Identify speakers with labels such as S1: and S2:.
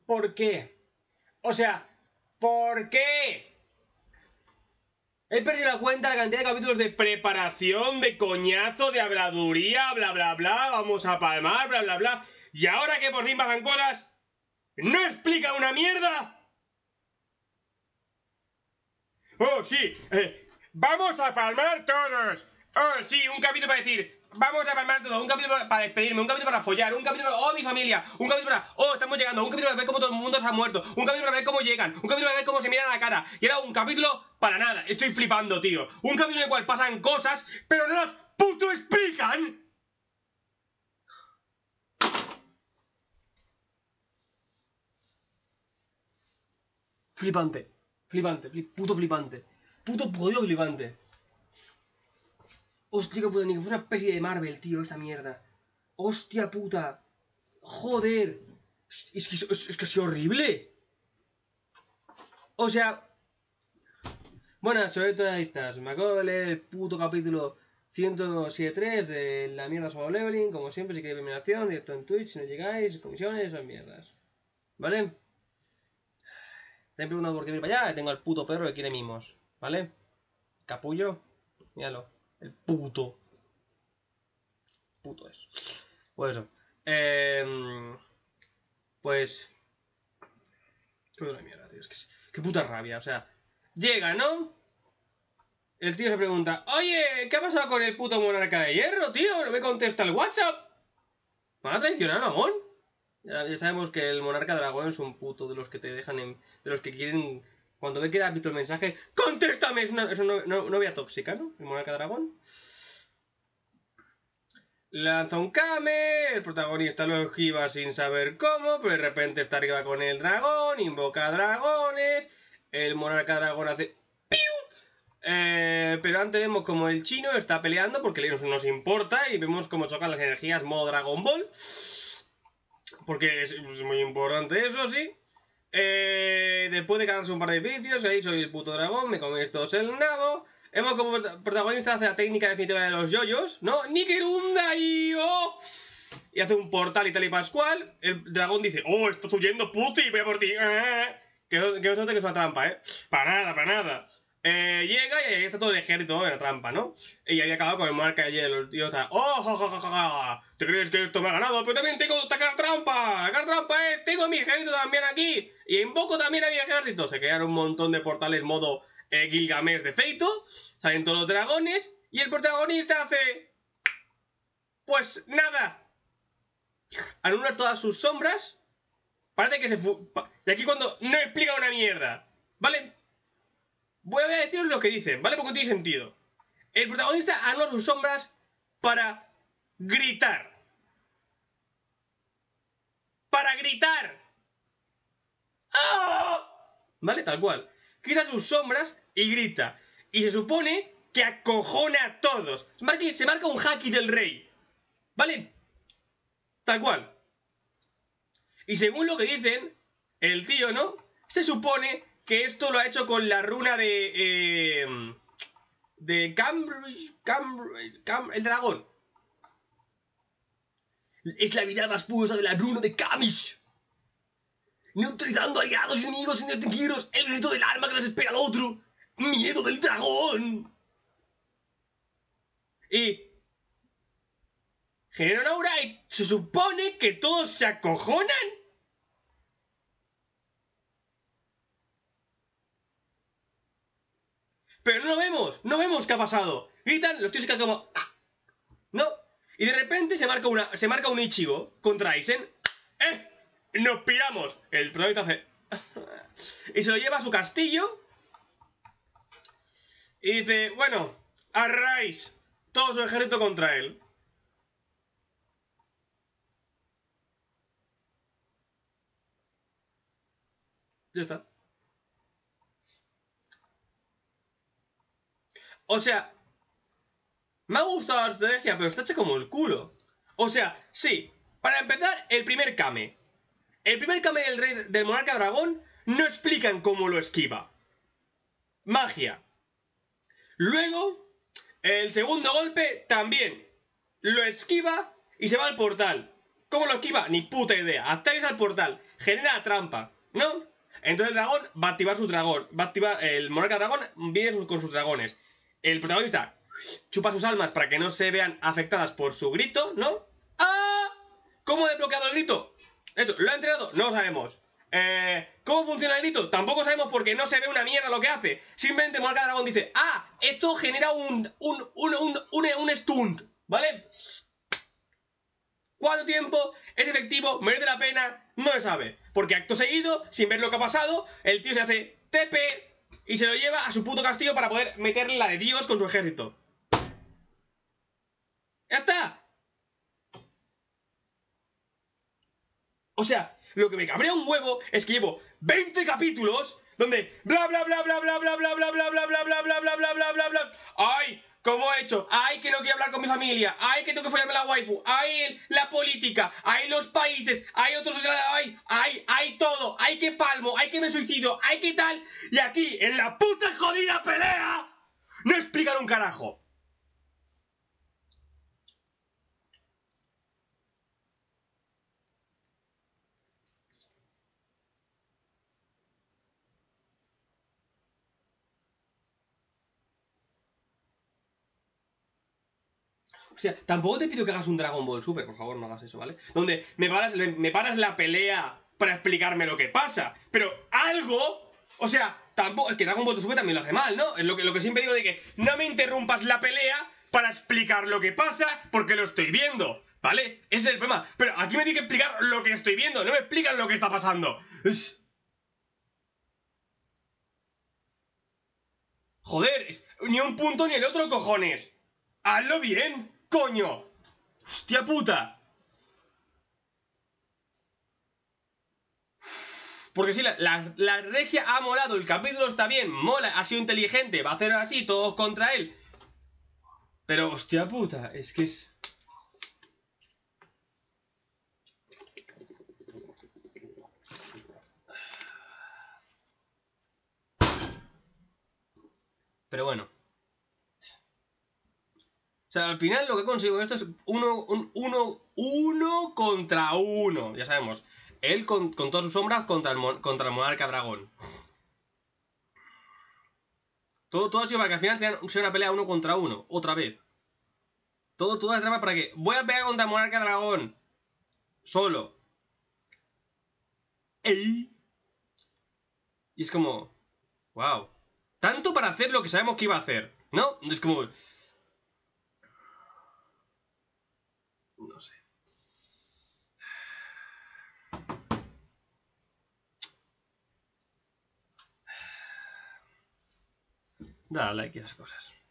S1: ¿Por qué? O sea, ¿por qué? He perdido la cuenta de la cantidad de capítulos de preparación, de coñazo, de habladuría, bla bla bla, vamos a palmar, bla bla bla. Y ahora que por fin pasan cosas, ¿no explica una mierda? Oh, sí, vamos a palmar todos. Oh, sí, un capítulo para decir, vamos a palmar todos, un capítulo para despedirme, un capítulo para follar, un capítulo para, oh, mi familia, un capítulo para, oh, estamos llegando, un capítulo para ver cómo todo el mundo se ha muerto, un capítulo para ver cómo llegan, un capítulo para ver cómo se miran a la cara, y era un capítulo para nada, estoy flipando, tío. Un capítulo en el cual pasan cosas, pero no las puto explican. Flipante, flipante, puto flipante, puto jodido flipante. Hostia, que puta, ni que fuera una especie de Marvel, tío, esta mierda. Hostia puta. Joder. Es que ha sido horrible. O sea... Bueno, sobre todo ahí estás. Me acabo de leer el puto capítulo 107.3 de la mierda solo leveling. Como siempre, si queréis eliminación, directo en Twitch, si no llegáis, comisiones, esas mierdas. ¿Vale? Te he preguntado por qué ir para allá. Tengo al puto perro que quiere mimos. ¿Vale? Capullo. Míralo. El puto. Puto es. Pues eso. Pues... Qué buena mierda, tío. Es que qué puta rabia. O sea, llega, ¿no? El tío se pregunta, oye, ¿qué ha pasado con el puto monarca de hierro, tío? No me contesta el WhatsApp. ¿Me va a traicionar, mamón? Ya sabemos que el monarca dragón es un puto de los que te dejan en... De los que quieren... Cuando ve que has visto el mensaje, ¡contéstame! Es una novia tóxica, ¿no? El monarca dragón. Lanza un kame, el protagonista lo esquiva sin saber cómo, pero de repente está arriba con el dragón, invoca dragones, el monarca dragón hace ¡piu! Pero antes vemos como el chino está peleando porque nos importa y vemos cómo chocan las energías modo Dragon Ball. Porque es muy importante eso, sí. Después de cargarse un par de edificios, ahí soy el puto dragón, me coméis todos el nabo. Vemos como el protagonista hace la técnica definitiva de los yoyos, ¿no? ¡Nikerunda y oh! Y hace un portal y tal y pascual. El dragón dice, oh, estás huyendo, puti, voy a por ti. Que no se note que es una trampa, ¿eh? Para nada, para nada. Llega y ahí está todo el ejército en la trampa, ¿no? Y había acabado con el monarca de hielo. El tío está, ¡oh, ja! ¿Te crees que esto me ha ganado? Pero también tengo sacar trampa. Sacar trampa es, tengo a mi ejército también aquí. Y invoco también a mi ejército. Se crearon un montón de portales modo Gilgamesh de feito. Salen todos los dragones. Y el protagonista hace... Pues nada. Anula todas sus sombras. Parece que se... Y aquí cuando no explica una mierda. ¿Vale? Voy a deciros lo que dicen, ¿vale? Porque no tiene sentido. El protagonista anula sus sombras para gritar. ¡Para gritar! ¡Ah! ¿Vale? Tal cual. Quita sus sombras y grita. Y se supone que acojona a todos. Se marca un haki del rey. ¿Vale? Tal cual. Y según lo que dicen, el tío, ¿no? Se supone que esto lo ha hecho con la runa de... el dragón. Es la habilidad más poderosa de la runa de Kamish. Neutralizando aliados y enemigos sin distinguiros. El grito del alma que desespera al otro. Miedo del dragón. Y... genera un aura y se supone que todos se acojonan. Pero no vemos qué ha pasado. Gritan, los tíos se quedan como... ¡ah! ¿No? Y de repente se marca un Ichigo contra Aizen. ¡Nos piramos! El protagonista hace... y se lo lleva a su castillo. Y dice, bueno, a Rice, todo su ejército contra él. Ya está. O sea, me ha gustado la estrategia, pero está hecha como el culo. O sea, sí, para empezar, el primer Kame. El primer Kame del rey del monarca dragón no explican cómo lo esquiva. Magia. Luego, el segundo golpe también lo esquiva y se va al portal. ¿Cómo lo esquiva? Ni puta idea. Ataques al portal. Genera trampa, ¿no? Entonces el dragón va a activar su dragón. Va a activar... El monarca dragón viene con sus dragones. El protagonista chupa sus almas para que no se vean afectadas por su grito, ¿no? ¡Ah! ¿Cómo he desbloqueado el grito? Eso, ¿lo ha entrenado? No lo sabemos. ¿Cómo funciona el grito? Tampoco sabemos porque no se ve una mierda lo que hace. Simplemente Monarca Dragón dice, ah, esto genera un stunt, ¿vale? ¿Cuánto tiempo? ¿Es efectivo? ¿Merece la pena? No se sabe. Porque acto seguido, sin ver lo que ha pasado, el tío se hace TP y se lo lleva a su puto castillo para poder meterle la de Dios con su ejército. ¡Ya está! O sea, lo que me cabrea un huevo es que llevo 20 capítulos donde bla bla bla bla bla bla bla bla bla bla bla bla bla bla bla bla bla bla. ¡Ay! ¿Cómo he hecho? ¡Ay, que no quiero hablar con mi familia! ¡Ay, que tengo que follarme la waifu! ¡Ay, la política! ¡Ay, los países! ¡Ay, otros! ¡Ay, ay, ay, todo! ¡Ay, que palmo! ¡Ay, que me suicido! ¡Ay, que tal! Y aquí, en la puta jodida pelea, no explican un carajo. O sea, tampoco te pido que hagas un Dragon Ball Super, por favor, no hagas eso, ¿vale? Donde me paras la pelea para explicarme lo que pasa. Pero algo, o sea, tampoco, es que Dragon Ball Super también lo hace mal, ¿no? Es lo que siempre digo de que no me interrumpas la pelea para explicar lo que pasa porque lo estoy viendo, ¿vale? Ese es el problema. Pero aquí me tiene que explicar lo que estoy viendo, no me explican lo que está pasando. Joder, ni un punto ni el otro, cojones. ¡Hazlo bien! ¡Coño! ¡Hostia puta! Porque sí, la regia ha molado, el capítulo está bien, mola, ha sido inteligente, va a hacer así, todos contra él. Pero, hostia puta, es que es... Pero bueno. O sea, al final lo que consigo esto es uno contra uno. Ya sabemos. Él con todas sus sombras contra el monarca dragón. Todo ha sido para que al final sea una pelea uno contra uno. Otra vez. Toda la trama para que... Voy a pelear contra el monarca dragón. Solo. ¡Ey! Y es como... Wow. Tanto para hacer lo que sabemos que iba a hacer. ¿No? Es como... No sé. Da like a esas cosas.